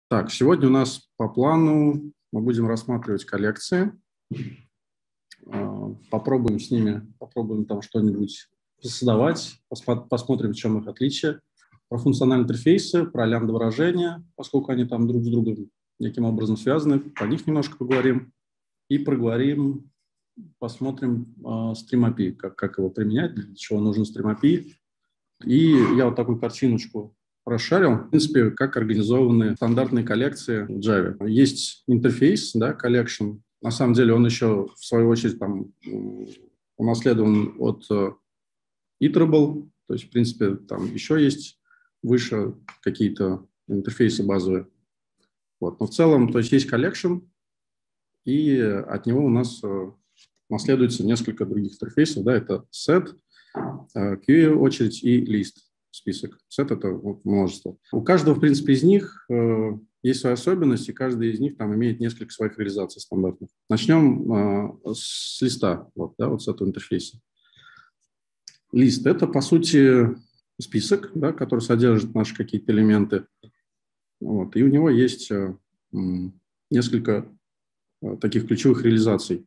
Так, сегодня у нас по плану мы будем рассматривать коллекции. Попробуем с ними, там что-нибудь создавать, посмотрим, в чем их отличие. Про функциональные интерфейсы, про лямбда-выражения, поскольку они там друг с другом неким образом связаны, про них немножко поговорим. И проговорим, посмотрим Stream API, как его применять, для чего нужен Stream API. И я вот такую картиночку расшарил, в принципе, как организованы стандартные коллекции в Java. Есть интерфейс, да, collection. На самом деле он еще, в свою очередь, там, унаследован от iterable, то есть, в принципе, там еще есть выше какие-то интерфейсы базовые. Вот. Но в целом, то есть collection, и от него у нас наследуется несколько других интерфейсов. Да, это set, queue очередь и list список. Set – это множество. У каждого, в принципе, из них есть свои особенности, каждый из них там имеет несколько своих реализаций стандартных. Начнем с листа, вот с этого интерфейса. Лист – это, по сути, список, да, который содержит наши какие-то элементы. Вот, и у него есть несколько таких ключевых реализаций.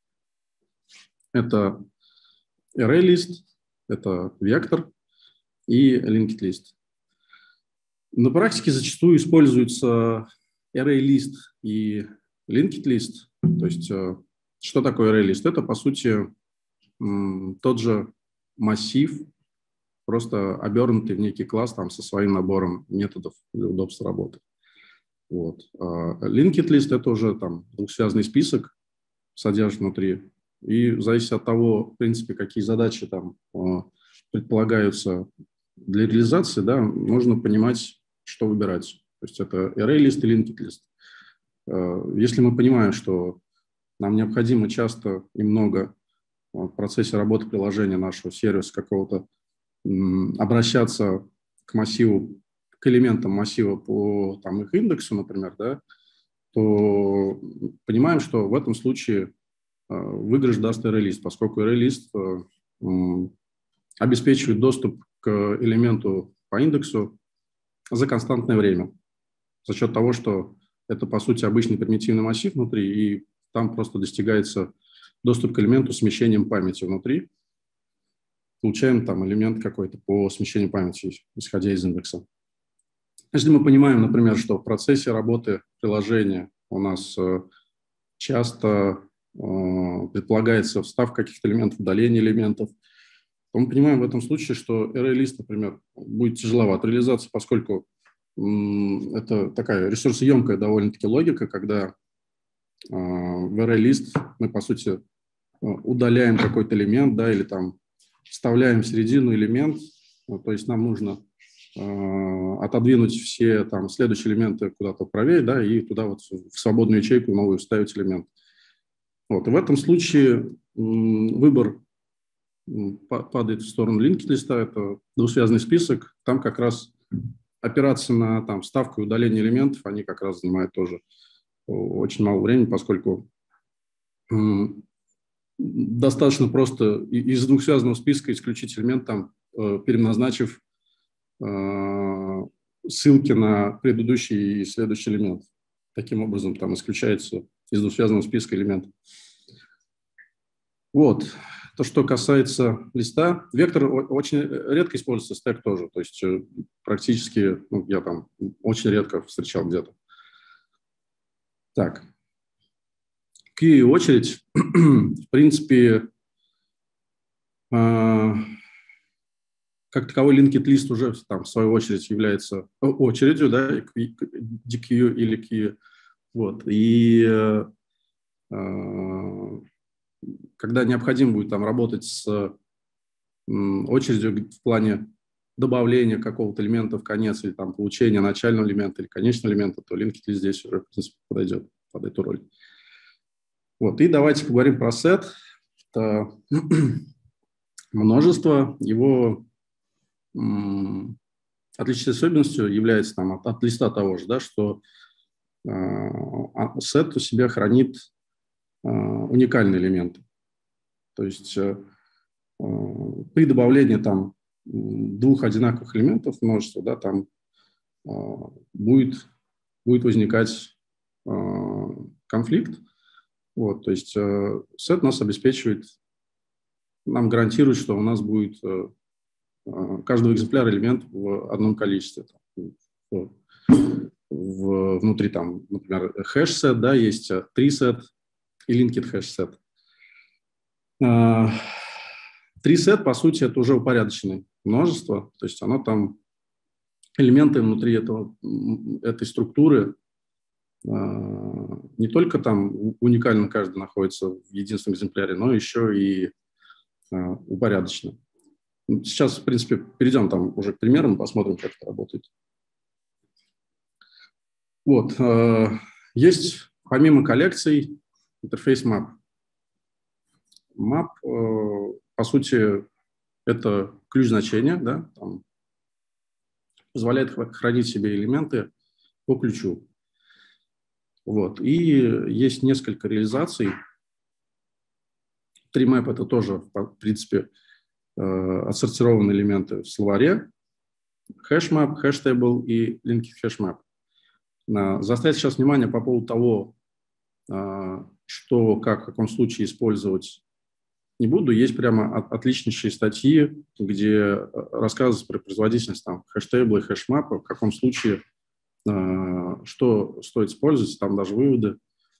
Это array-лист, это вектор и linked list. На практике зачастую используются array-лист и linked list. То есть, что такое array-лист? Это, по сути, тот же массив, просто обернутый в некий класс там, со своим набором методов для удобства работы. Вот. Linked list – это уже там двухсвязный список, содержит внутри. И зависит от того, в принципе, какие задачи там предполагаются для реализации, да, нужно понимать, что выбирать. То есть это array-лист и linked list. Если мы понимаем, что нам необходимо часто и много в процессе работы приложения нашего сервиса какого-то обращаться к массиву, к элементам массива по там, их индексу, например, да, то понимаем, что в этом случае выигрыш даст array-лист, поскольку array-лист обеспечивает доступ к элементу по индексу за константное время. За счет того, что это, по сути, обычный примитивный массив внутри, и там просто достигается доступ к элементу с смещением памяти внутри. Получаем там элемент какой-то по смещению памяти, исходя из индекса. Если мы понимаем, например, что в процессе работы приложения у нас часто предполагается вставка каких-то элементов, удаление элементов, то мы понимаем в этом случае, что array-лист, например, будет тяжеловато реализоваться, поскольку это такая ресурсоемкая довольно-таки логика, когда в array-лист мы, по сути, удаляем какой-то элемент, да, или там вставляем в середину элемент, то есть нам нужно отодвинуть все там следующие элементы куда-то правее, да, и туда вот в свободную ячейку новую вставить элемент. Вот, и в этом случае выбор падает в сторону linked листа, это двусвязный список, там как раз операции на там, вставку и удаление элементов, они как раз занимают тоже очень мало времени, поскольку достаточно просто из двухсвязного списка исключить элемент, там, переназначив ссылки на предыдущий и следующий элемент. Таким образом, там исключается из двухсвязного списка элемент. Вот. То, что касается листа. Вектор очень редко используется, стэк тоже. То есть практически, я там очень редко встречал где-то. Так. Queue и очередь, в принципе, как таковой linked list уже там, в свою очередь является очередью, да, DQ или queue. Вот. И когда необходимо будет там работать с очередью в плане добавления какого-то элемента в конец или там получения начального элемента или конечного элемента, то linked list здесь уже, в принципе, подойдет под эту роль. Вот. И давайте поговорим про set. Это множество. Его отличительной особенностью является там, от листа того же, да, что set у себя хранит уникальные элементы. То есть при добавлении там, двух одинаковых элементов множества, да, там будет будет возникать конфликт. Вот, то есть сет нас обеспечивает, нам гарантирует, что у нас будет каждый экземпляр элемент в одном количестве. Внутри там, например, хэш-сет, да, есть три-сет и linked хэш-сет. Три-сет, по сути, это уже упорядоченное множество, то есть оно там, элементы внутри этой структуры не только там уникально каждый находится в единственном экземпляре, но еще и упорядочено. Сейчас, в принципе, перейдем там уже к примерам, посмотрим, как это работает. Вот. Есть, помимо коллекций, интерфейс map. Map, по сути, это ключ значения, да, там, позволяет хранить себе элементы по ключу. Вот. И есть несколько реализаций. TreeMap – это тоже, в принципе, отсортированные элементы в словаре. HashMap, HashTable и Linked HashMap. Заострять сейчас внимание по поводу того, что, как, в каком случае использовать не буду. Есть прямо отличнейшие статьи, где рассказывается про производительность там, HashTable и HashMap, в каком случае что стоит использовать, там даже выводы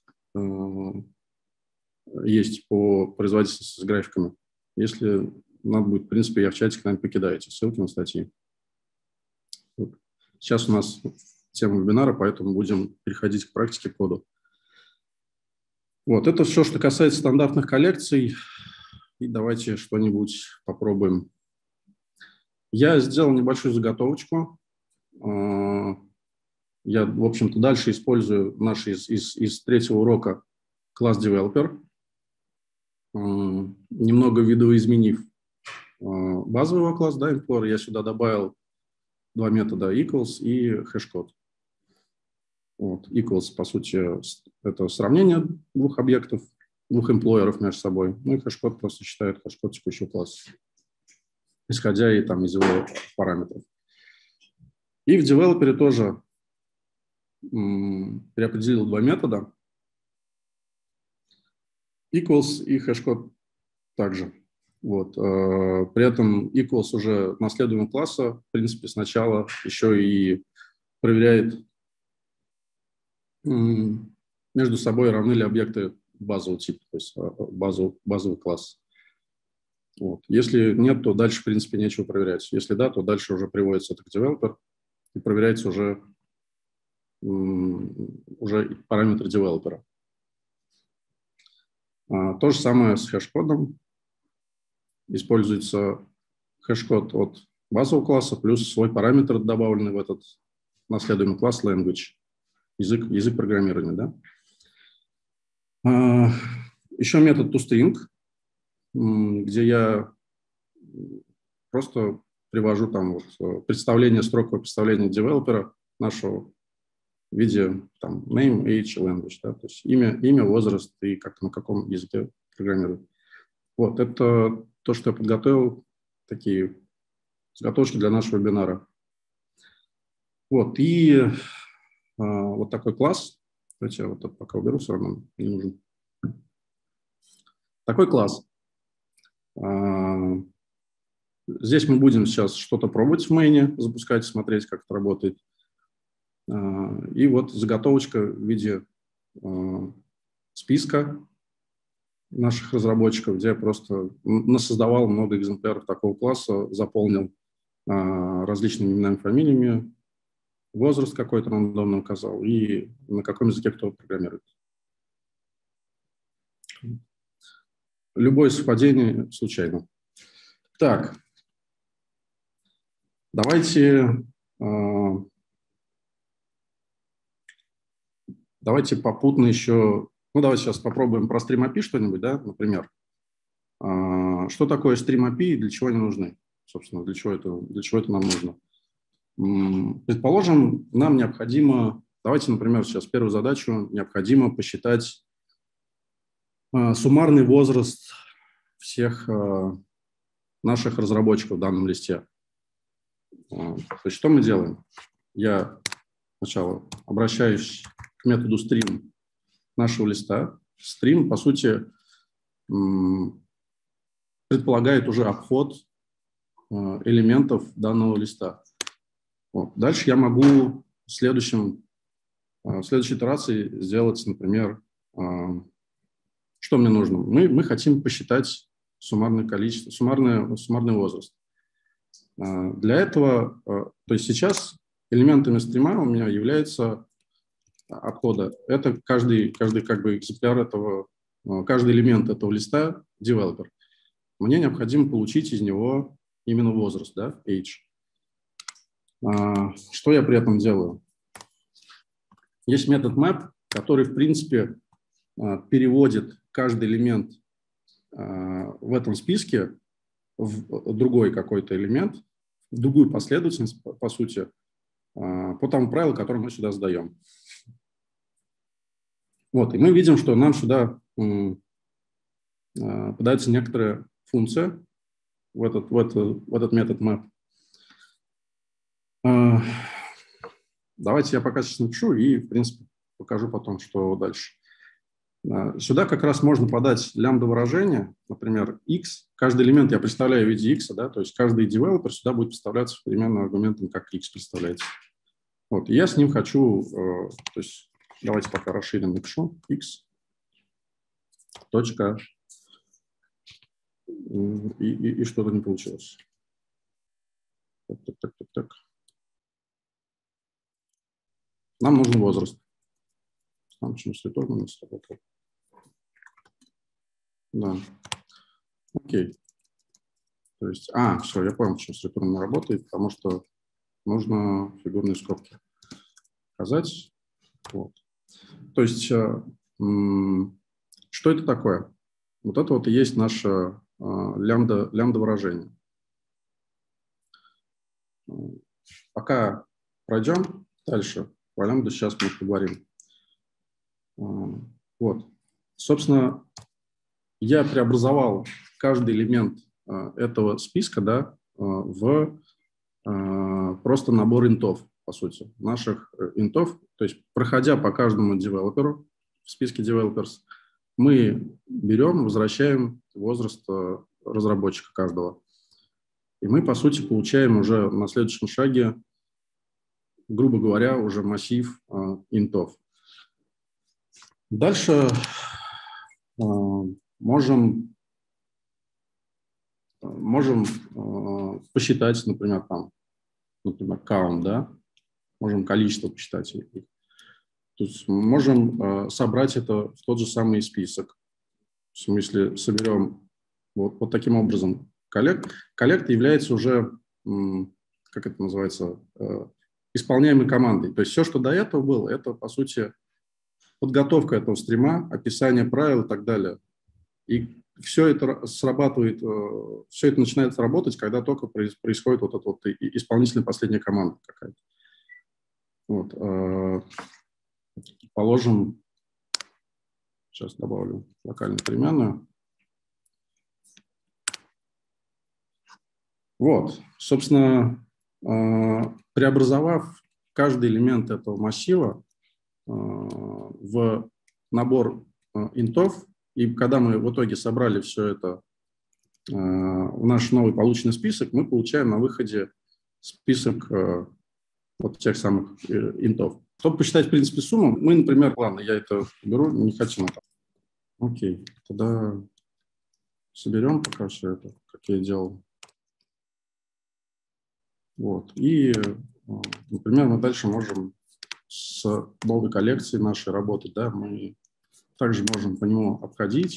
есть по производительности с графиками. Если надо будет, в принципе, я в чате когда-нибудь покидаете ссылки на статьи. Вот. Сейчас у нас тема вебинара, поэтому будем переходить к практике кода. Вот, это все, что касается стандартных коллекций. И давайте что-нибудь попробуем. Я сделал небольшую заготовочку. Я, в общем-то, дальше использую наш из третьего урока класс Developer, немного видоизменив базовый класс, да, Implorer, я сюда добавил два метода equals и hashcode. Вот. Equals, по сути, это сравнение двух объектов, двух эмплойеров между собой. Ну и hashcode просто считает hashcode текущего класса, исходя из его параметров. И в девелопере тоже переопределил два метода. Equals и hashcode также. Вот. При этом equals уже наследуемого класса, в принципе, сначала еще и проверяет, между собой равны ли объекты базового типа, то есть базовый класс. Вот. Если нет, то дальше, в принципе, нечего проверять. Если да, то дальше уже приводится это к девелопер и проверяется уже параметры девелопера. То же самое с хэш-кодом. Используется хэш-код от базового класса плюс свой параметр, добавленный в этот наследуемый класс language, язык программирования. Да? Еще метод toString, где я просто привожу там представление, строковое представление девелопера нашего в виде там, name, age, language, да, то есть имя, возраст и на каком языке программируют. Вот, это то, что я подготовил, такие заготовки для нашего вебинара. Вот, и вот такой класс, давайте я вот это пока уберу, все равно не нужен. Такой класс. Здесь мы будем сейчас что-то пробовать в мейне, запускать, смотреть, как это работает. И вот заготовочка в виде списка наших разработчиков, где я просто насоздавал много экземпляров такого класса, заполнил различными именами, фамилиями, возраст какой-то рандомно указал и на каком языке кто программирует. Любое совпадение случайно. Так, давайте попутно еще, давайте сейчас попробуем про Stream API что-нибудь, да, например. Что такое Stream API и для чего они нужны? Собственно, для чего это нам нужно? Предположим, нам необходимо, давайте, например, сейчас первую задачу, необходимо посчитать суммарный возраст всех наших разработчиков в данном листе. То есть что мы делаем? Я сначала обращаюсь к методу stream нашего листа. Stream, по сути, предполагает уже обход элементов данного листа. Вот. Дальше я могу в следующей итерации сделать, например, что мне нужно. Мы хотим посчитать суммарное количество, суммарный возраст. Для этого, то есть сейчас элементами стрима у меня является обхода. Это каждый как бы экземпляр этого, каждый элемент этого листа developer. Мне необходимо получить из него именно возраст, да, age. Что я при этом делаю? Есть метод map, который, в принципе, переводит каждый элемент в этом списке в другой какой-то элемент, в другую последовательность, по сути, по тому правилу, которое мы сюда задаем. Вот, и мы видим, что нам сюда подается некоторая функция в этот метод map. Давайте я пока сейчас напишу и, в принципе, покажу потом, что дальше. Сюда как раз можно подать лямбда-выражение, например, x. Каждый элемент я представляю в виде x, да, то есть каждый девелопер сюда будет представляться переменным аргументом, как x представляется. Вот, и я с ним хочу, то есть давайте пока расширим, напишу x. Точка. И что-то не получилось. Так. Нам нужен возраст. Там что-то тоже у нас работает. Да. Окей. То есть, все, я понял, почему с ретурном не работает, потому что нужно фигурные скобки показать. Вот. То есть, что это такое? Вот это вот и есть наше лямбда-выражение. Пока пройдем дальше, про лямбду сейчас мы поговорим. Вот. Собственно, я преобразовал каждый элемент этого списка, да, в просто набор интов, по сути, наших интов. То есть, проходя по каждому девелоперу в списке developers, мы берем, возвращаем возраст разработчика каждого. И мы, по сути, получаем уже на следующем шаге, грубо говоря, уже массив интов. Дальше можем посчитать, например, count, да, можем количество посчитать. То есть можем собрать это в тот же самый список. В смысле, соберем вот таким образом. Коллект является уже, как это называется, исполняемой командой. То есть все, что до этого было, это, по сути, подготовка этого стрима, описание правил и так далее. И все это срабатывает, все это начинает работать, когда только происходит вот эта вот исполнительная последняя команда какая-то. Вот. Положим, сейчас добавлю локальную переменную. Вот, собственно, преобразовав каждый элемент этого массива в набор интов, и когда мы в итоге собрали все это в наш новый полученный список, мы получаем на выходе список вот тех самых интов. Чтобы посчитать, в принципе, сумму, мы, например, ладно, я это беру, не хочу. Окей, тогда соберем пока все это, как я делал. Вот, и, например, мы дальше можем с новой коллекцией нашей работать, да, мы также можем по нему обходить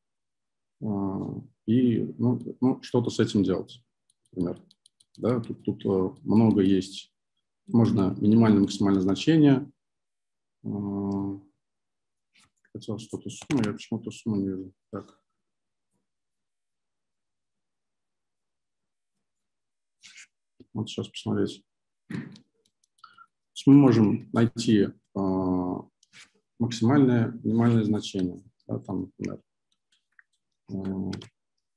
и что-то с этим делать, например. Да, тут много есть, можно минимальное, максимальное значение. Хотел что-то сумму, я почему-то сумму не вижу. Так. Вот сейчас посмотреть. Мы можем найти максимальное, минимальное значение. Да, там, например.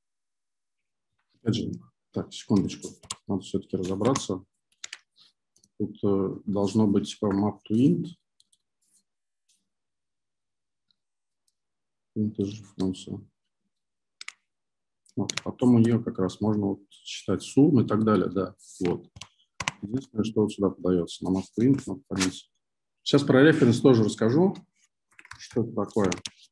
Опять же, так, секундочку, надо все-таки разобраться. Тут должно быть типа map to int. Integer функция. Вот. Потом у нее как раз можно вот считать сумму и так далее. Да. Вот. Единственное, что вот сюда подается. На map to int надо подать. Сейчас про референс тоже расскажу, что это такое.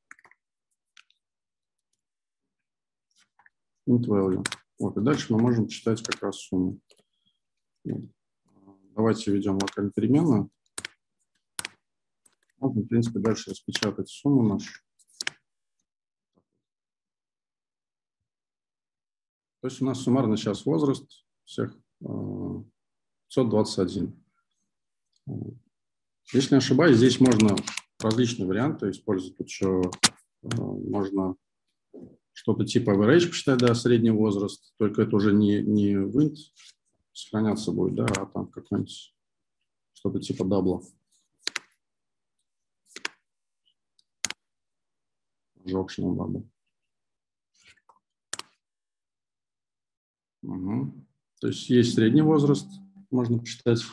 Int value. Вот. И дальше мы можем читать как раз сумму. Вот. Давайте введем локальную переменную. Можно, в принципе, дальше распечатать сумму нашу. То есть у нас суммарно сейчас возраст всех 521. Если не ошибаюсь, здесь можно различные варианты использовать. Тут еще можно что-то типа average посчитать, да, средний возраст, только это уже не в int сохраняться будет, да, а там какой-нибудь что-то типа дабла. Optional double. Угу. То есть есть средний возраст, можно посчитать.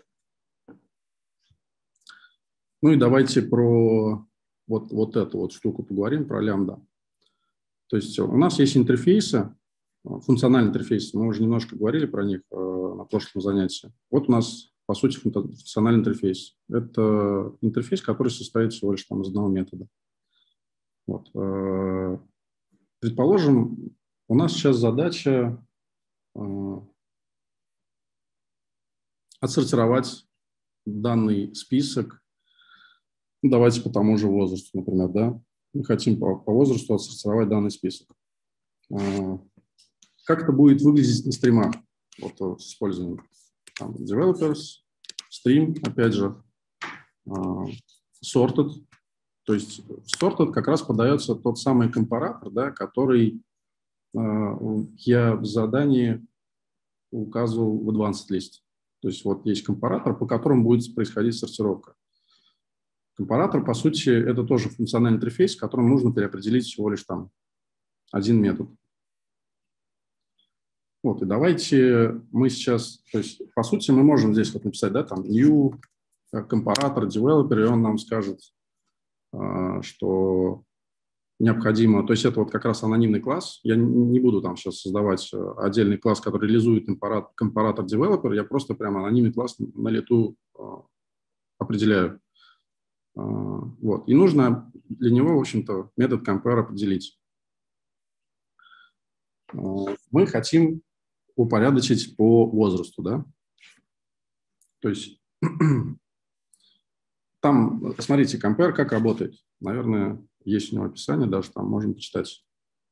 Ну и давайте про вот эту вот штуку поговорим, про лямбда. То есть у нас есть интерфейсы, функциональные интерфейсы, мы уже немножко говорили про них на прошлом занятии. Вот у нас, по сути, функциональный интерфейс. Это интерфейс, который состоит всего лишь там из одного метода. Вот. Предположим, у нас сейчас задача отсортировать данный список. Давайте по тому же возрасту, например, да. Мы хотим по возрасту отсортировать данный список. Как это будет выглядеть на стримах? Вот с использованием там, developers, stream, опять же, sorted. То есть в sorted как раз подается тот самый компаратор, да, который я в задании указывал в advanced list. То есть вот есть компаратор, по которому будет происходить сортировка. Компаратор, по сути, это тоже функциональный интерфейс, в котором нужно переопределить всего лишь там один метод. Вот, и давайте мы сейчас, то есть, по сути, мы можем здесь вот написать, да, там, new, компаратор, developer, и он нам скажет, что необходимо, то есть это вот как раз анонимный класс. Я не буду там сейчас создавать отдельный класс, который реализует компаратор developer, я просто прямо анонимный класс на лету определяю. Вот. И нужно для него, в общем-то, метод compare определить. Мы хотим упорядочить по возрасту, да? То есть там, смотрите, compare как работает. Наверное, есть у него описание, даже там можем почитать.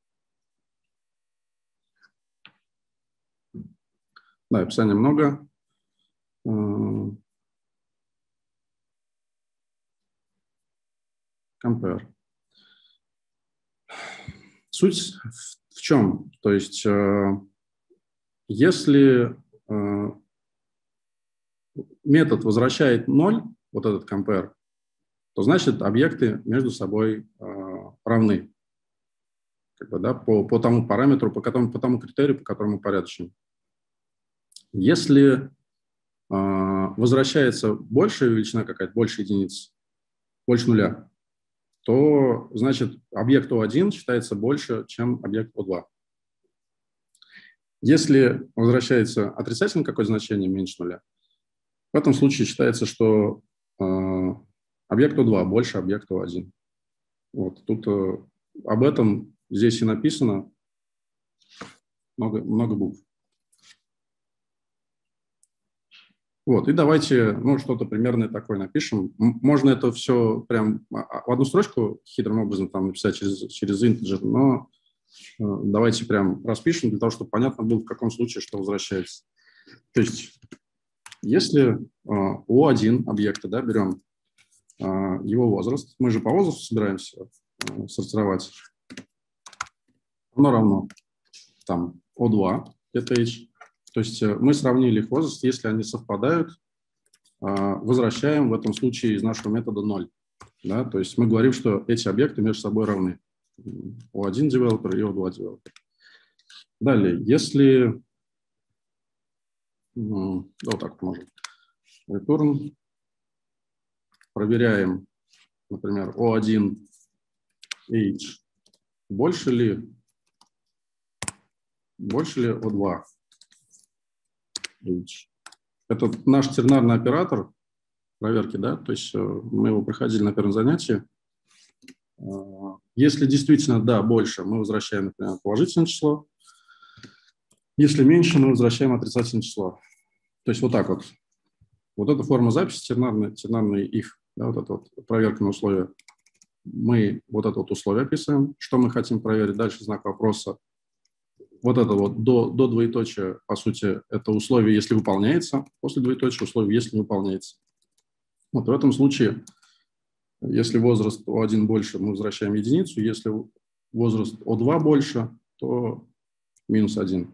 Да, описания много. Compare. Суть в чем? То есть, если метод возвращает 0, вот этот compare, то значит объекты между собой равны. Как бы, да, по тому параметру, по тому критерию, по которому упорядочен. Если возвращается большая величина какая-то, больше единиц, больше нуля, то, значит, объект O1 считается больше, чем объект O2. Если возвращается отрицательное какое-то значение, меньше нуля, в этом случае считается, что объект O2 больше объекта O1. Вот, тут об этом здесь и написано много букв. Вот, и давайте, ну, что-то примерное такое напишем. Можно это все прям в одну строчку хитрым образом там написать через integer, но давайте прям распишем для того, чтобы понятно было, в каком случае что возвращается. То есть, если O1 объекта, да, берем его возраст, мы же по возрасту собираемся сортировать, оно равно там O2, это H. То есть мы сравнили их возраст, если они совпадают, возвращаем в этом случае из нашего метода 0. Да? То есть мы говорим, что эти объекты между собой равны. O1 developer и O2 developer. Далее, если... вот так вот можем. return, проверяем, например, O1 age больше ли O2 age. Это наш тернарный оператор проверки, да, то есть мы его проходили на первом занятии. Если действительно, да, больше, мы возвращаем, например, положительное число. Если меньше, мы возвращаем отрицательное число. То есть вот так вот. Вот эта форма записи, тернарный if, да, вот это вот проверка на условия. Мы вот это вот условие описываем, что мы хотим проверить. Дальше знак вопроса. Вот это вот до двоеточия, по сути, это условие, если выполняется. После двоеточия условие, если не выполняется. Вот в этом случае, если возраст O1 больше, мы возвращаем единицу. Если возраст O2 больше, то минус 1.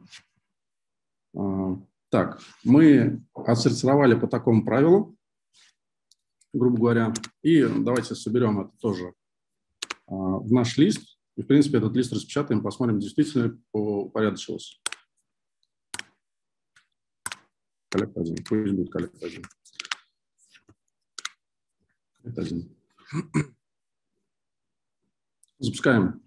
Так, мы отсортировали по такому правилу, грубо говоря, и давайте соберем это тоже в наш лист. И, в принципе, этот лист распечатаем, посмотрим, действительно ли упорядочилось. Коллект 1, пусть будет коллект 1. Коллект 1. Запускаем.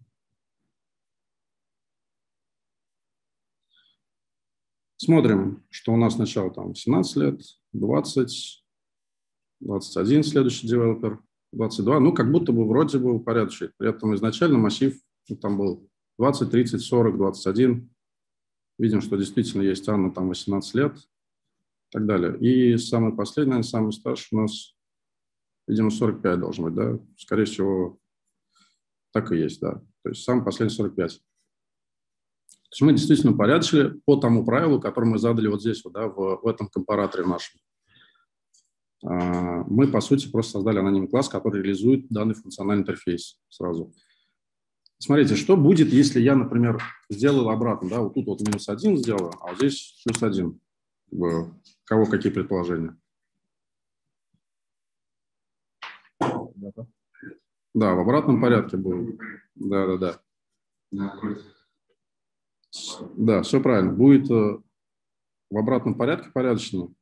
Смотрим, что у нас сначала там 17 лет, 20, 21 следующий девелопер, 22. Ну, как будто бы вроде бы упорядочить. При этом изначально массив там был 20, 30, 40, 21. Видим, что действительно есть Анна, там 18 лет и так далее. И самый последний, самый старший у нас, видимо, 45 должен быть, да? Скорее всего, так и есть, да. То есть самый последний 45. То есть мы действительно упорядочили по тому правилу, которое мы задали вот здесь, вот, да, в этом компараторе нашем. Мы, по сути, просто создали анонимный класс, который реализует данный функциональный интерфейс сразу. Смотрите, что будет, если я, например, сделал обратно, да, вот тут вот минус 1 сделаю, а вот здесь плюс 1. Кого какие предположения? Да, в обратном порядке будет. Да. Да, все правильно. Будет в обратном порядке порядочнее.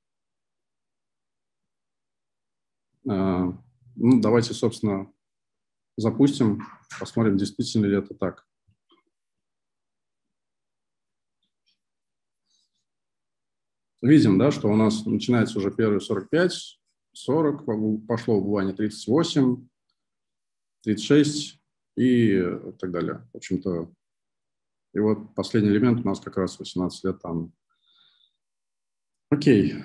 Ну, давайте, собственно, запустим, посмотрим, действительно ли это так. Видим, да, что у нас начинается уже первый 45, 40, пошло убывание 38, 36 и так далее. В общем-то, и вот последний элемент у нас как раз 18 лет там. Окей.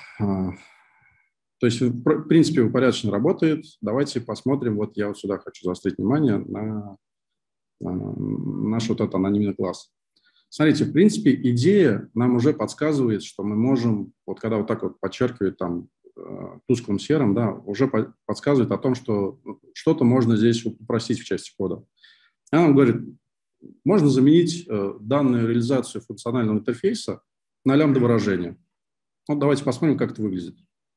То есть, в принципе, упорядоченно работает. Давайте посмотрим. Вот я вот сюда хочу заострить внимание на наш вот этот анонимный класс. Смотрите, в принципе, идея нам уже подсказывает, что мы можем, вот когда вот так вот подчеркивает там тусклым серым, да, уже подсказывает о том, что что-то можно здесь упростить в части кода. Она нам говорит, можно заменить данную реализацию функционального интерфейса на лямбда-выражение. Вот давайте посмотрим, как это выглядит.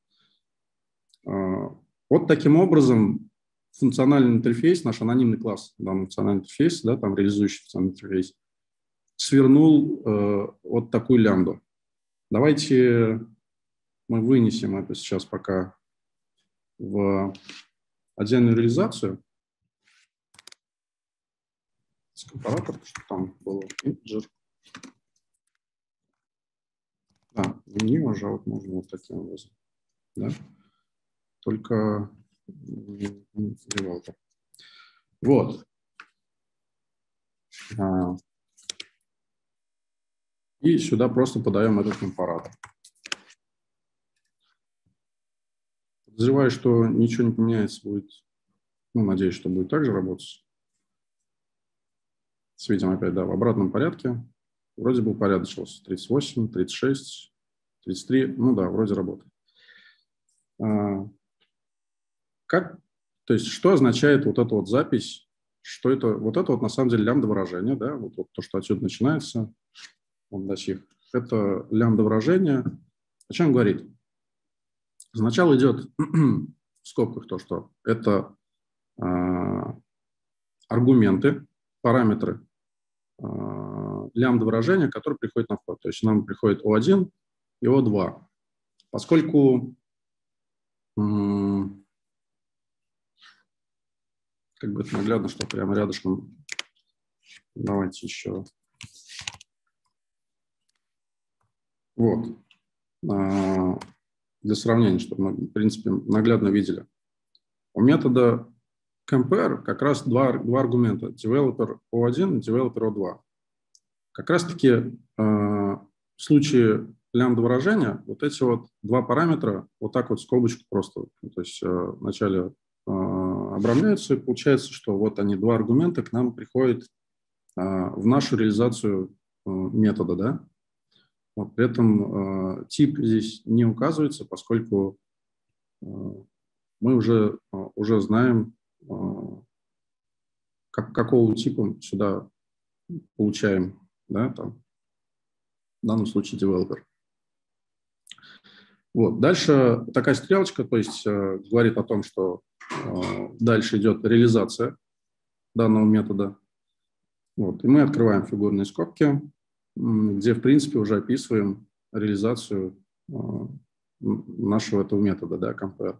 Вот таким образом функциональный интерфейс, наш анонимный класс, данный функциональный интерфейс, да, там реализующий функциональный интерфейс, свернул вот такую лямбду. Давайте мы вынесем это сейчас пока в отдельную реализацию. Компаратор, что там было, integer. Да, не уже вот можно вот таким образом. Да? Только девелопер. Вот. И сюда просто подаем этот компаратор. Подозреваю, что ничего не поменяется, будет, ну, надеюсь, что будет так же работать. Видим опять, да, в обратном порядке. Вроде бы упорядочилось. 38, 36, 33, ну да, вроде работает. То есть, что означает вот эта вот запись? Что это? Вот это вот на самом деле лямбда-выражение, да, вот то, что отсюда начинается. Вот до сих. Это лямбда-выражение. О чем говорит? Сначала идет в скобках то, что это аргументы, параметры лямбда-выражения, которые приходят на вход. То есть нам приходит O1 и O2. Поскольку как бы это наглядно, что прямо рядышком. Давайте еще. Вот. Для сравнения, чтобы мы, в принципе, наглядно видели. У метода compare как раз два аргумента. Developer O1 и Developer O2. Как раз-таки в случае лямбда выражения вот эти вот два параметра вот так вот в скобочку просто, то есть вначале обрамляются, и получается, что вот они, два аргумента, к нам приходят в нашу реализацию метода, да. Вот, при этом тип здесь не указывается, поскольку мы уже знаем, какого типа сюда получаем, да, там, в данном случае developer. Вот. Дальше такая стрелочка, то есть говорит о том, что дальше идет реализация данного метода. Вот. И мы открываем фигурные скобки, где, в принципе, уже описываем реализацию нашего этого метода, да, compare.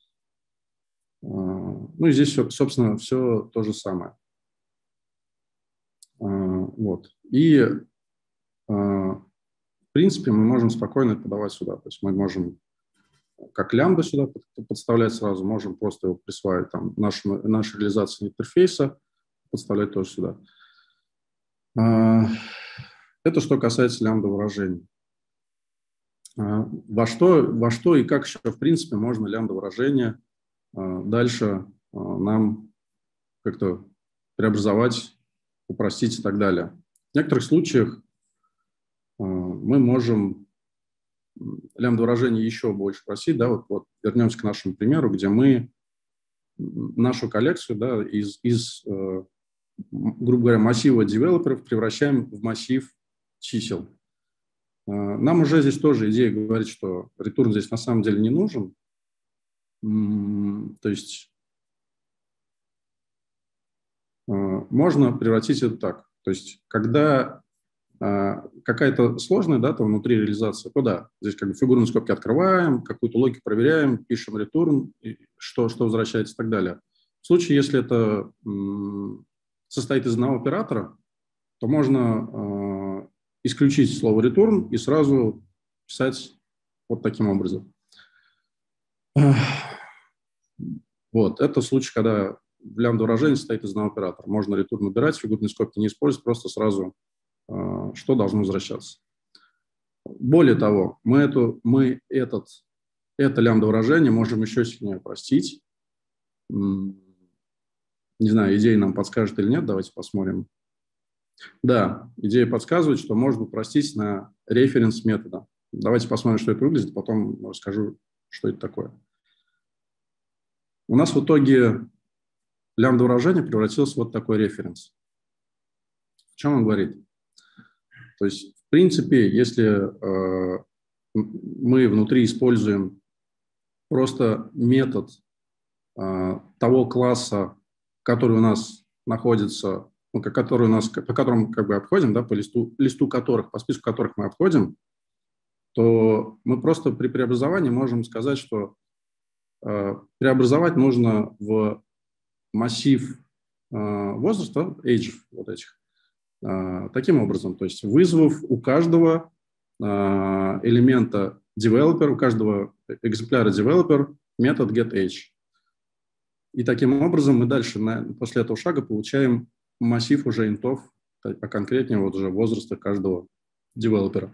Ну и здесь, собственно, все то же самое. Вот. И, в принципе, мы можем спокойно это подавать сюда. То есть мы можем как лямбда сюда подставлять сразу, можем просто его присваивать там нашу реализацию интерфейса, подставлять тоже сюда. Это что касается лямбда выражений. Во что и как еще, в принципе, можно лямбда выражение дальше нам как-то преобразовать, упростить и так далее. В некоторых случаях мы можем лямбда выражение еще больше просить. Да, вот вернемся к нашему примеру, где мы нашу коллекцию, да, из грубо говоря, массива девелоперов превращаем в массив чисел. Нам уже здесь тоже идея говорит, что return здесь на самом деле не нужен. То есть можно превратить это так. То есть когда какая-то сложная дата внутри реализации, то да, здесь как бы фигурные скобки открываем, какую-то логику проверяем, пишем return, что возвращается и так далее. В случае, если это состоит из одного оператора, то можно исключить слово return и сразу писать вот таким образом. Вот, это случай, когда в лямбда выражении состоит из одного оператора. Можно return убирать, фигурные скобки не использовать, просто сразу что должно возвращаться. Более того, мы это лямбда выражение можем еще сильнее упростить. Не знаю, идея нам подскажет или нет, давайте посмотрим. Да, идея подсказывает, что можно упростить на референс метода. Давайте посмотрим, что это выглядит, потом расскажу, что это такое. У нас в итоге лямбда выражение превратилось в вот такой референс. О чем он говорит? То есть, в принципе, если мы внутри используем просто метод того класса, который у нас находится, по которому как бы обходим, да, по листу которых, по списку которых мы обходим, то мы просто при преобразовании можем сказать, что преобразовать нужно в массив возраста, age вот этих, таким образом, то есть вызвав у каждого элемента developer, у каждого экземпляра developer метод getAge. И таким образом мы дальше после этого шага получаем массив уже интов, а конкретнее вот уже возраста каждого девелопера.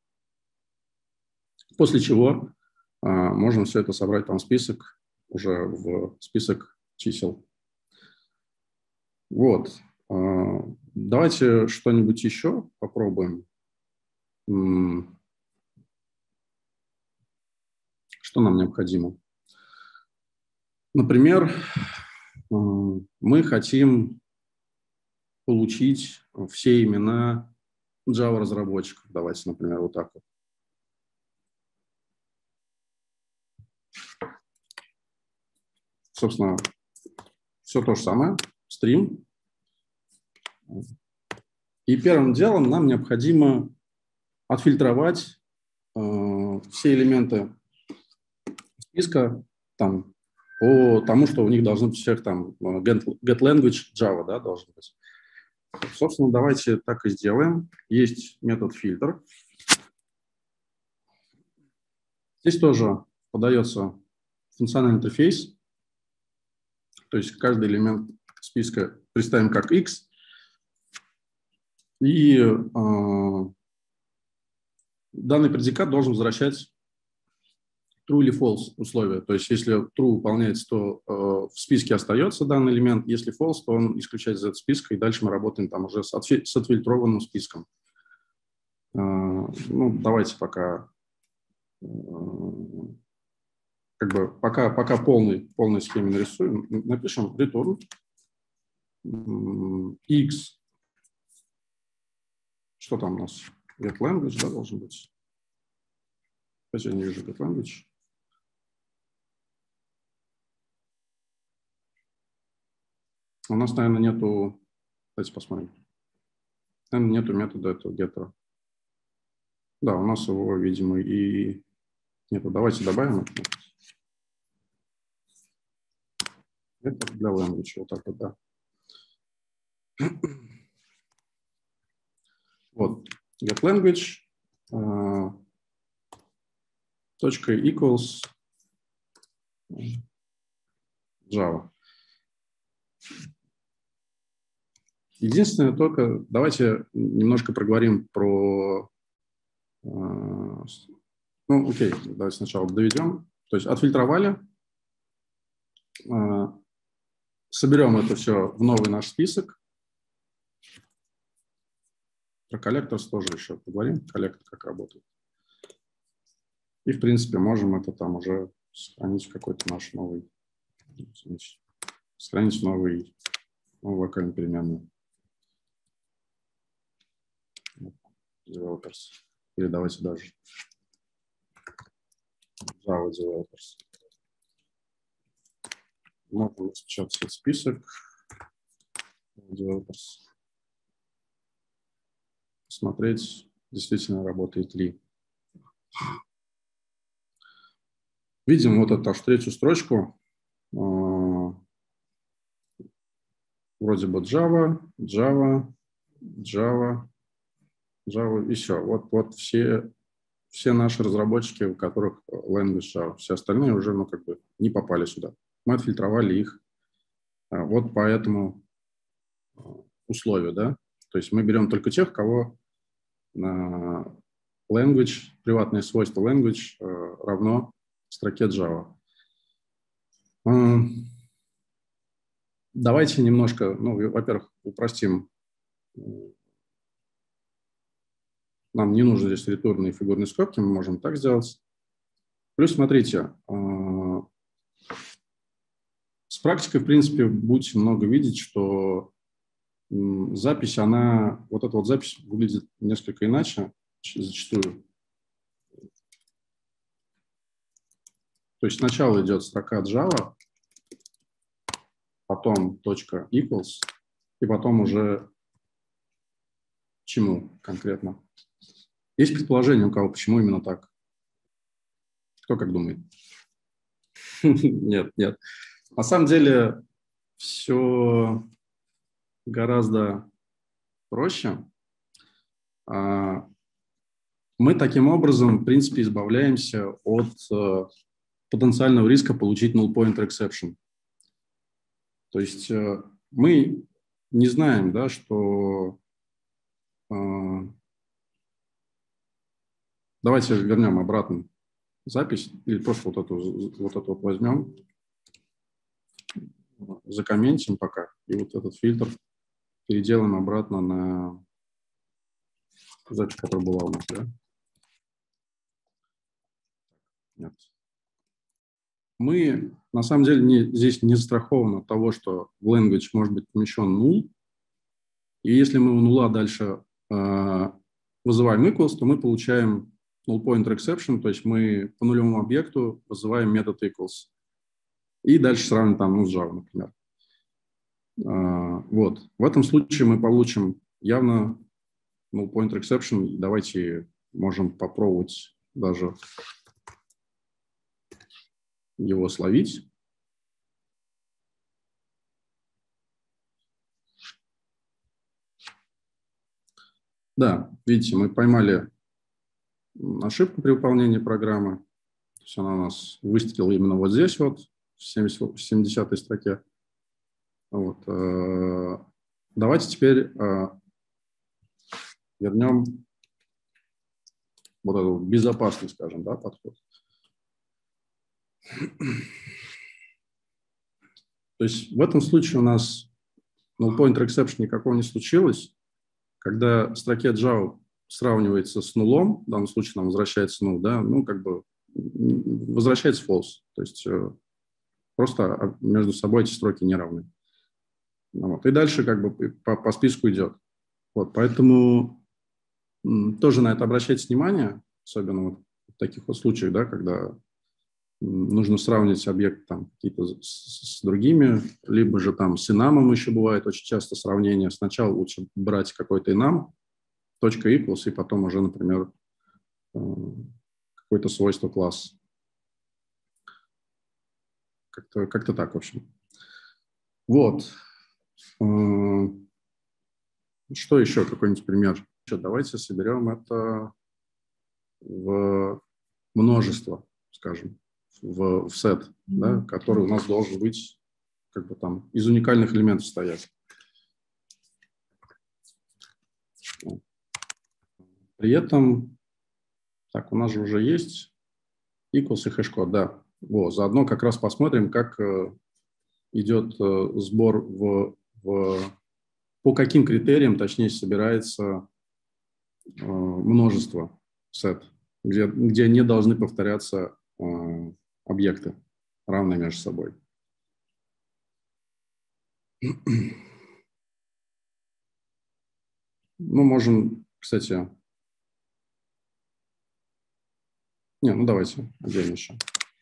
После чего можем все это собрать там в список, уже в список чисел. Вот. Давайте что-нибудь еще попробуем. Что нам необходимо? Например, мы хотим получить все имена Java-разработчиков. Давайте, например, вот так вот. Собственно, все то же самое. Стрим. И первым делом нам необходимо отфильтровать все элементы списка там, по тому, что у них должны быть всех там getLanguage Java, да, должен быть. Собственно, давайте так и сделаем. Есть метод фильтр. Здесь тоже подается функциональный интерфейс. То есть каждый элемент списка представим как X. И данный предикат должен возвращать true или false условия. То есть если true выполняется, то в списке остается данный элемент. Если false, то он исключается из этого списка. И дальше мы работаем там уже с отфильтрованным списком. Ну, давайте пока... Как бы пока полной схеме нарисуем, напишем return x, что там у нас, getLanguage, да, должен быть. Хотя я не вижу getLanguage. У нас, наверное, нету, давайте посмотрим, наверное, нету метода этого getter. Да, у нас его, видимо, и нету. Давайте добавим это. Это для language, вот так вот, да. Вот, getLanguage, точка equals Java. Единственное только, давайте немножко проговорим про, ну, окей, давайте сначала доведем. То есть отфильтровали, соберем это все в новый наш список. Про коллекторс тоже еще поговорим, коллектор как работает. И, в принципе, можем это там уже сохранить в какой-то наш новый, сохранить новую локальную переменную. Developers. Или давайте даже Java Developers. Можно распечатать этот список. Developers. Посмотреть, действительно работает ли. Видим вот эту аж третью строчку. Вроде бы Java, Java, Java, Java и все. Вот все наши разработчики, у которых language Java, все остальные уже, ну, как бы не попали сюда. Мы отфильтровали их вот по этому условию, да. То есть мы берем только тех, кого language, приватное свойство language равно строке Java. Давайте немножко, ну, во-первых, упростим. Нам не нужно здесь ретурные фигурные скобки, мы можем так сделать. Плюс, смотрите, с практикой, в принципе, будете много видеть, что запись, вот эта вот запись выглядит несколько иначе, зачастую. То есть сначала идет строка Java, потом точка equals, и потом уже чему конкретно. Есть предположение у кого, почему именно так? Кто как думает? Нет. На самом деле все гораздо проще. Мы таким образом, в принципе, избавляемся от потенциального риска получить null pointer exception. То есть мы не знаем, да, что... Давайте вернем обратно запись, или просто вот эту возьмем, закомментим пока, и вот этот фильтр переделаем обратно на запись, которая была у нас, да? Нет. Мы, на самом деле, здесь не застрахованы от того, что в language может быть помещен null, и если мы у нула дальше вызываем equals, то мы получаем null pointer exception, то есть мы по нулевому объекту вызываем метод equals. И дальше сравним там, ну, с Java, например. Вот. В этом случае мы получим явно null pointer exception. Давайте можем попробовать даже его словить. Да, видите, мы поймали ошибку при выполнении программы. То есть она у нас выстрелила именно вот здесь вот, в 70-й строке. Вот. Давайте теперь вернем вот этот безопасный, скажем, да, подход. То есть в этом случае у нас null pointer exception никакого не случилось. Когда в строке Java сравнивается с нулом, в данном случае нам возвращается null, да, ну, как бы возвращается false. То есть просто между собой эти строки не равны. Вот. И дальше как бы по списку идет. Вот, поэтому тоже на это обращайте внимание, особенно вот в таких вот случаях, да, когда нужно сравнивать объекты там какие-то с другими, либо же там с инамом еще бывает очень часто сравнение. Сначала лучше брать какой-то инам, точка equals, и потом уже, например, какое-то свойство класса. Как-то так, в общем. Вот. Что еще? Какой-нибудь пример? Давайте соберем это в множество, скажем, в сет, да, который у нас должен быть как бы там из уникальных элементов стоять. При этом, так, у нас же уже есть equals и хэш-код, да. Вот, заодно как раз посмотрим, как идет сбор по каким критериям, точнее, собирается множество сет, где не должны повторяться объекты, равные между собой. Ну, можем, кстати... ну давайте отдельно еще.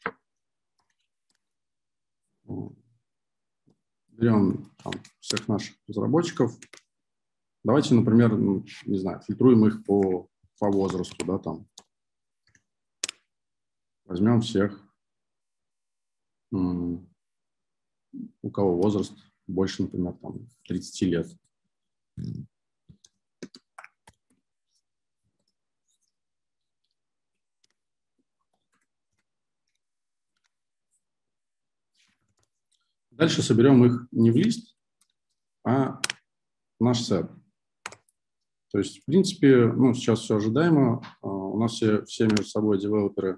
Берем там всех наших разработчиков. Давайте, например, не знаю, фильтруем их по возрасту, да, там. Возьмем всех, у кого возраст больше, например, там, 30 лет. Дальше соберем их не в лист, а в наш сет. То есть, в принципе, ну, сейчас все ожидаемо. У нас все между собой девелоперы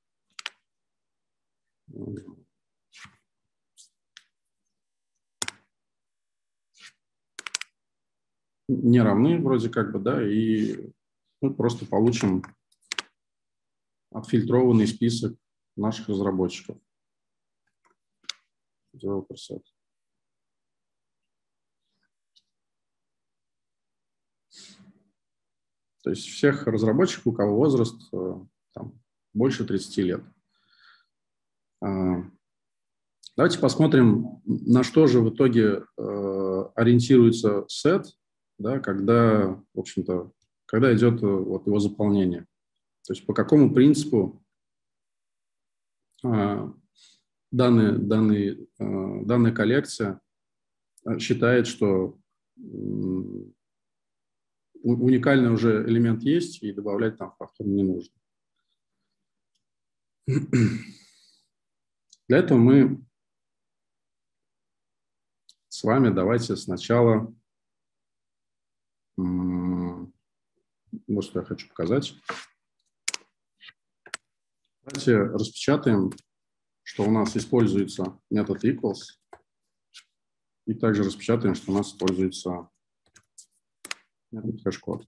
не равны вроде как бы, да, и мы просто получим отфильтрованный список наших разработчиков. Developer set. То есть всех разработчиков, у кого возраст там, больше 30 лет. Давайте посмотрим, на что же в итоге ориентируется сет, да, когда, в общем-то, когда идет вот его заполнение. То есть по какому принципу данная коллекция считает, что уникальный уже элемент есть, и добавлять там повторно не нужно. Для этого мы с вами давайте сначала, вот что я хочу показать. Давайте распечатаем, что у нас используется метод equals, и также распечатаем, что у нас используется метод хэш-код.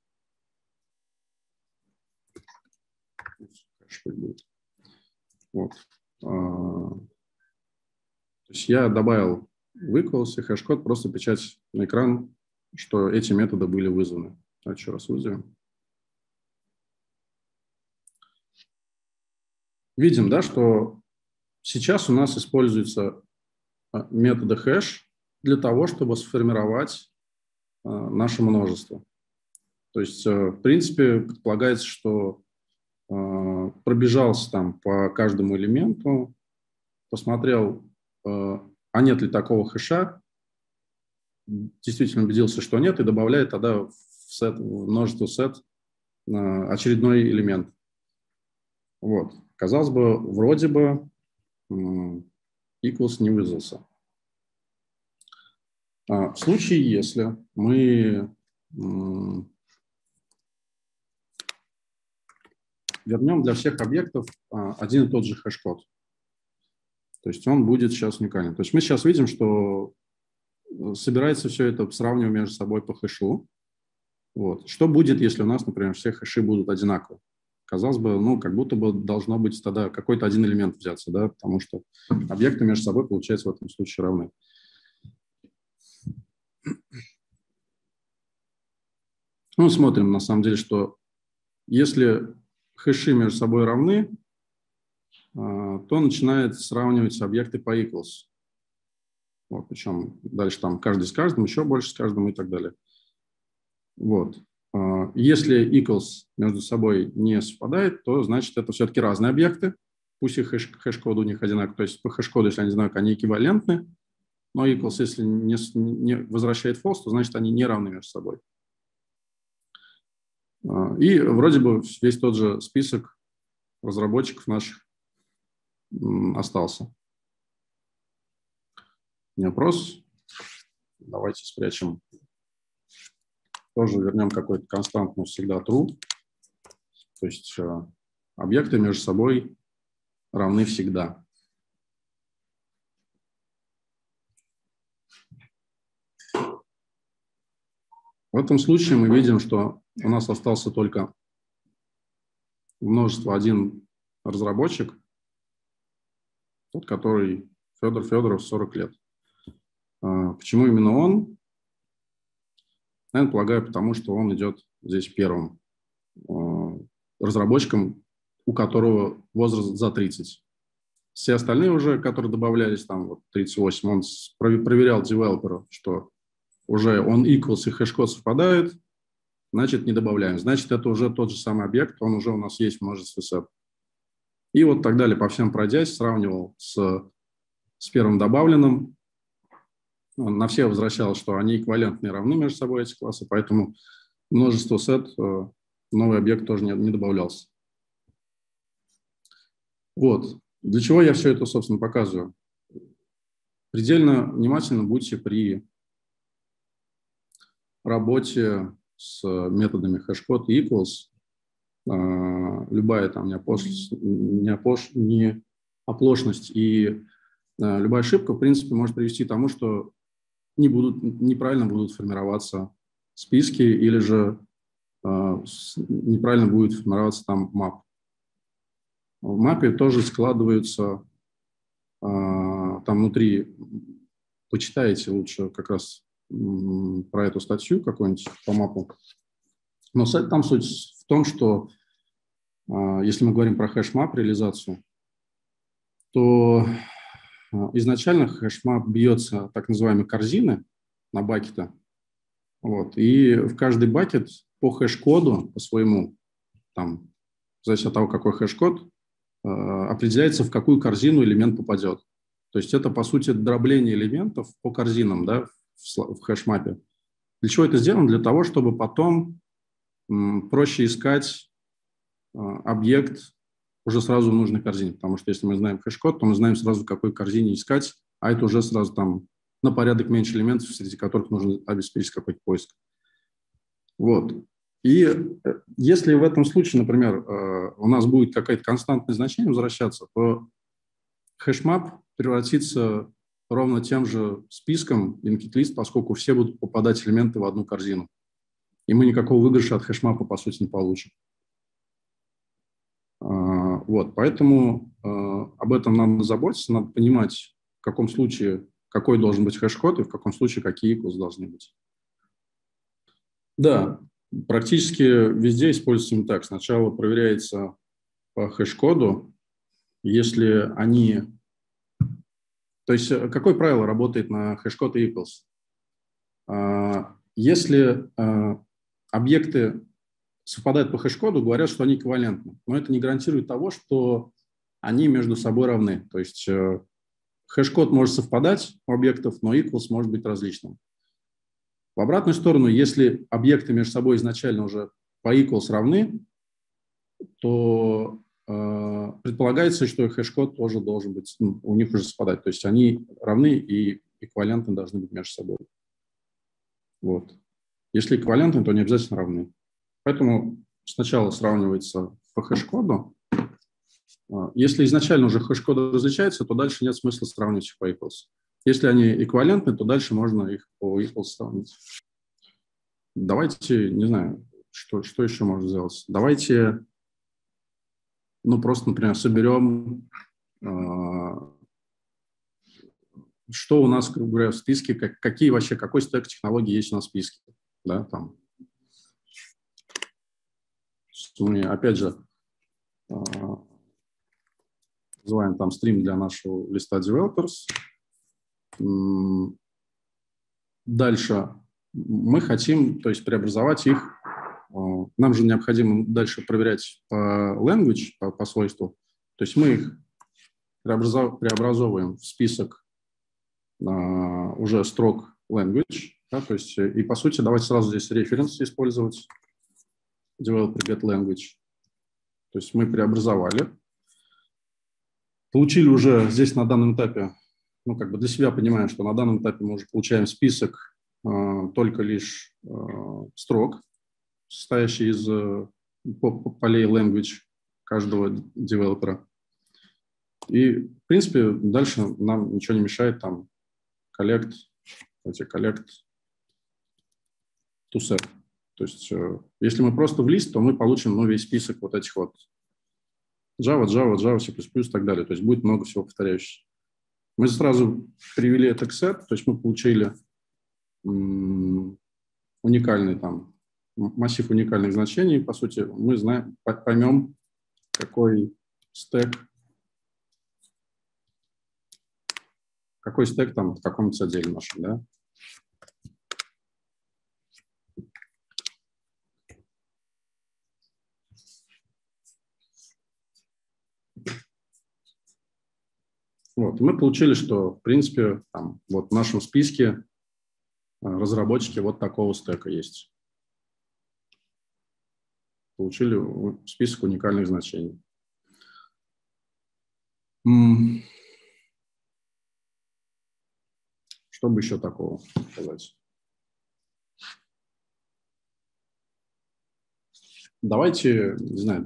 Вот. То есть я добавил в equals и хэш-код, просто печать на экран, что эти методы были вызваны. Давайте еще раз вызовем. Видим, да, что сейчас у нас используются методы хэш для того, чтобы сформировать наше множество. То есть, в принципе, предполагается, что пробежался там по каждому элементу, посмотрел, а нет ли такого хэша, действительно убедился, что нет, и добавляет тогда в множество сет очередной элемент. Вот. Казалось бы, вроде бы equals не вызвался. В случае, если мы вернем для всех объектов один и тот же хэш-код, то есть он будет сейчас уникален. То есть мы сейчас видим, что собирается все это, сравнивая между собой по хэшу. Вот. Что будет, если у нас, например, все хэши будут одинаковы? Казалось бы, ну, как будто бы должно быть тогда какой-то один элемент взяться, да, потому что объекты между собой, получается, в этом случае равны. Ну, смотрим, на самом деле, что если хэши между собой равны, то начинает сравнивать объекты по equals. Вот, причем дальше там каждый с каждым, еще больше с каждым и так далее. Вот. Если equals между собой не совпадает, то значит это все-таки разные объекты. Пусть и хэш-код у них одинаковый. То есть по хэш-коду, если они знают, они эквивалентны, но equals, если не возвращает false, то значит они не равны между собой. И вроде бы весь тот же список разработчиков наших остался. Не вопрос. Давайте спрячем. Тоже вернем какой-то константный всегда true. То есть объекты между собой равны всегда. В этом случае мы видим, что у нас остался только множество один разработчик, тот, который Федор Федоров, 40 лет. Почему именно он? Наверное, полагаю, потому что он идет здесь первым разработчиком, у которого возраст за 30. Все остальные уже, которые добавлялись, там вот 38, он проверял девелопера, что уже он equals и хэш-код совпадают, значит, не добавляем. Значит, это уже тот же самый объект, он уже у нас есть в множестве сет. И вот так далее, по всем пройдясь, сравнивал с первым добавленным. На все возвращал, что они эквивалентны и равны между собой, эти классы, поэтому множество сет, новый объект тоже не добавлялся. Вот. Для чего я все это, собственно, показываю? Предельно внимательно будьте при работе с методами хэшкод и equals. Любая там оплошность и любая ошибка, в принципе, может привести к тому, что неправильно будут формироваться списки или же неправильно будет формироваться там map. В мапе тоже складываются там внутри, почитайте лучше как раз про эту статью какую-нибудь по мапу. Но там суть в том, что если мы говорим про хэш-мап реализацию, то изначально хэш-мап бьется так называемой корзины на бакеты. Вот, и в каждый бакет по хэш-коду, по своему, там, в зависимости от того, какой хэш-код, определяется, в какую корзину элемент попадет. То есть это, по сути, дробление элементов по корзинам, да, в хэш-мапе. Для чего это сделано? Для того, чтобы потом проще искать объект уже сразу в нужной корзине. Потому что если мы знаем хэш-код, то мы знаем сразу, в какой корзине искать, а это уже сразу там на порядок меньше элементов, среди которых нужно обеспечить какой-то поиск. Вот. И если в этом случае, например, у нас будет какое-то константное значение возвращаться, то хэшмап превратится ровно тем же списком linked list, поскольку все будут попадать элементы в одну корзину. И мы никакого выигрыша от хэшмапа, по сути, не получим. Вот, поэтому об этом надо заботиться, надо понимать, в каком случае какой должен быть хэш-код и в каком случае какие equals должны быть. Да, практически везде используется именно так. Сначала проверяется по хэш-коду, если они... То есть какое правило работает на хэш-код и equals? Если объекты совпадают по хэш-коду, говорят, что они эквивалентны. Но это не гарантирует того, что они между собой равны. То есть хэш-код может совпадать у объектов, но equals может быть различным. В обратную сторону, если объекты между собой изначально уже по equals равны, то предполагается, что хэш-код тоже должен быть, у них уже совпадать. То есть они равны и эквивалентны должны быть между собой. Вот. Если эквивалентны, то они обязательно равны. Поэтому сначала сравнивается по хэш-коду. Если изначально уже хэш-коды различаются, то дальше нет смысла сравнивать их по equals. Если они эквивалентны, то дальше можно их по equals сравнить. Давайте, не знаю, что еще можно сделать. Давайте, просто, например, соберем, что у нас, грубо говоря, в списке, какой стек технологий есть у нас в списке. Да, там. Мы, опять же, называем там стрим для нашего листа developers. Дальше мы хотим, то есть преобразовать их. Нам же необходимо дальше проверять по language, по свойству. То есть мы их преобразовываем в список уже строк language. Да, то есть, и по сути, давайте сразу здесь референс использовать. Developer get language. То есть мы преобразовали. Получили уже здесь на данном этапе, для себя понимаем, что на данном этапе мы уже получаем список только лишь строк, состоящий из полей language каждого девелопера. И, в принципе, дальше нам ничего не мешает там collect to set. То есть, если мы просто в лист, то мы получим весь список вот этих вот Java, C++ и так далее. То есть будет много всего повторяющегося. Мы сразу привели это к set, то есть мы получили уникальный там массив уникальных значений. По сути, мы поймем, какой стек там в каком-то отделе нашем, да. Вот, мы получили, что, в принципе, там, вот в нашем списке разработчики вот такого стека есть. Получили список уникальных значений. Что бы еще такого сказать? Давайте, не знаю,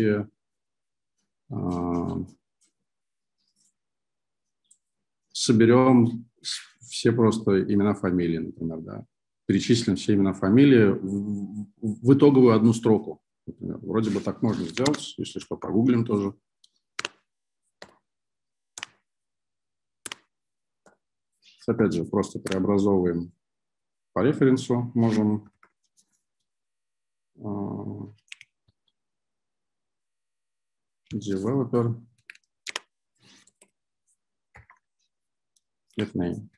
соберем все просто имена, фамилии, например, да. Перечислим все имена, фамилии в итоговую одну строку. Например. Вроде бы так можно сделать, если что, погуглим тоже. Опять же, просто преобразовываем по референсу, можем developer get name.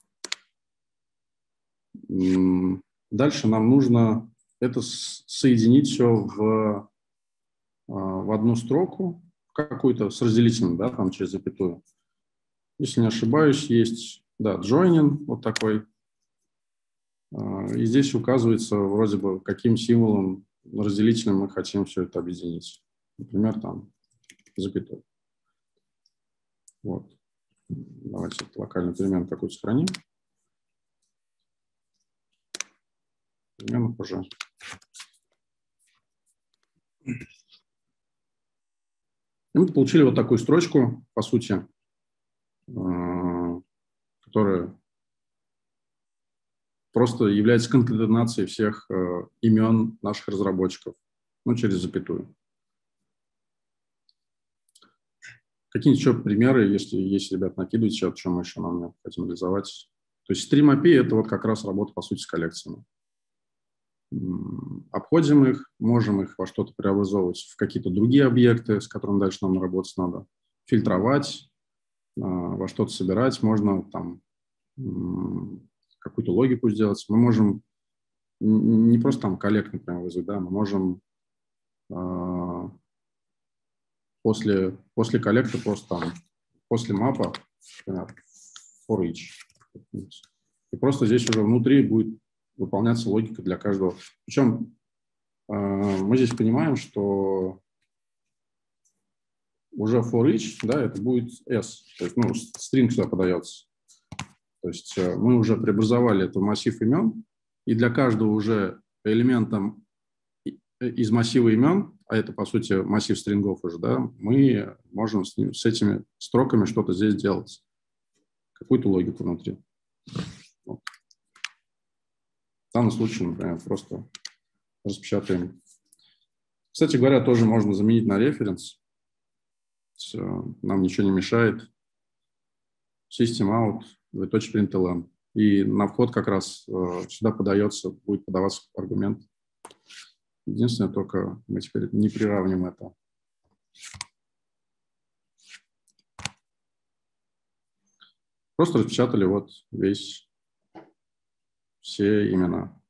Дальше нам нужно это соединить все в одну строку, какую-то с разделителем, да, там через запятую. Если не ошибаюсь, есть, да, joining, вот такой. И здесь указывается вроде бы, каким символом, разделителем мы хотим все это объединить. Например, там запятой. Вот. Давайте локальный перемен какой-то сохраним. Переменных уже. И мы получили вот такую строчку, по сути, которая просто является конкатенацией всех имен наших разработчиков, через запятую. Какие-нибудь еще примеры, если есть, ребят, накидывайте, о чем еще нам необходимо реализовать. То есть Stream API – это вот как раз работа, по сути, с коллекциями. Обходим их, можем их во что-то преобразовывать в какие-то другие объекты, с которыми дальше нам работать надо, фильтровать, во что-то собирать, можно там какую-то логику сделать. Мы можем не просто там коллект, например, вызвать, да, мы можем после коллекта просто там, после мапа например, for each. И просто здесь уже внутри будет выполняться логика для каждого. Причем мы здесь понимаем, что уже for each, да, это будет s, то есть, ну, string сюда подается. То есть мы уже преобразовали этот массив имен, и для каждого уже элементом из массива имен, а это, по сути, массив стрингов уже, да, мы можем с этими строками что-то здесь делать, какую-то логику внутри. Вот. В данном случае, например, просто распечатаем. Кстати говоря, тоже можно заменить на референс. Нам ничего не мешает. System out, .println. И на вход как раз сюда подается, будет подаваться аргумент. Единственное, только мы теперь не приравним это. Просто распечатали вот все имена.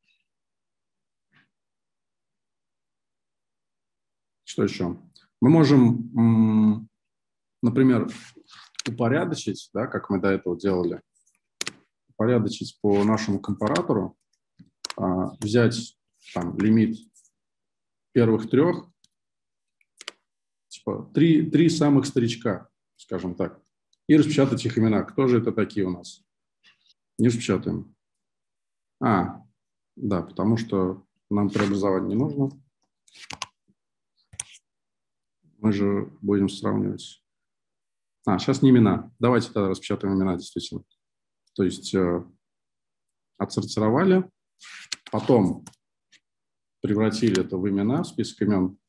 Что еще? Мы можем, например, упорядочить, да, как мы до этого делали, упорядочить по нашему компаратору, взять там лимит первых трех, типа три самых старичка, скажем так, и распечатать их имена. Кто же это такие у нас? Не распечатаем. Да, потому что нам преобразовать не нужно. Мы же будем сравнивать. Сейчас не имена. Давайте тогда распечатаем имена, действительно. То есть отсортировали, потом превратили это в имена, в список имен.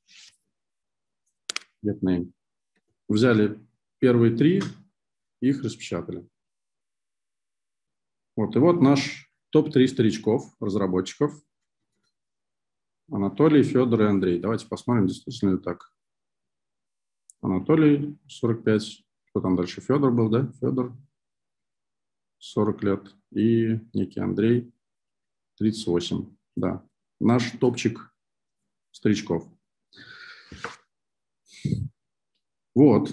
Get name. Взяли первые три, их распечатали. Вот, и вот наш топ-3 старичков, разработчиков. Анатолий, Федор и Андрей. Давайте посмотрим, действительно ли так. Анатолий, 45. Кто там дальше? Федор был, да? Федор, 40 лет. И некий Андрей, 38. Да. Наш топчик старичков. Вот.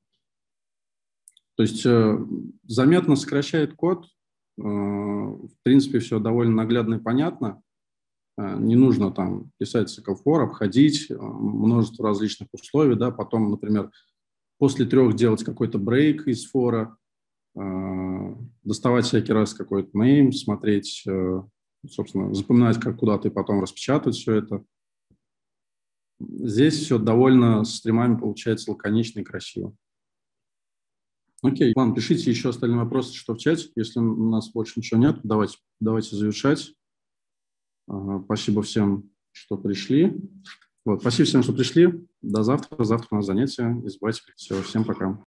То есть заметно сокращает код. В принципе, все довольно наглядно и понятно. Не нужно там писать цикл for, обходить множество различных условий, да, потом, например, после 3 делать какой-то брейк из for, доставать всякий раз какой-то name, смотреть, собственно, запоминать, куда ты потом распечатать все это. Здесь все довольно с стримами получается лаконично и красиво. Окей, ладно, пишите еще остальные вопросы, что в чате. Если у нас больше ничего нет, давайте завершать. Спасибо всем, что пришли. Вот, спасибо всем, что пришли. До завтра. Завтра у нас занятия. Не забывайте. Все, всем пока.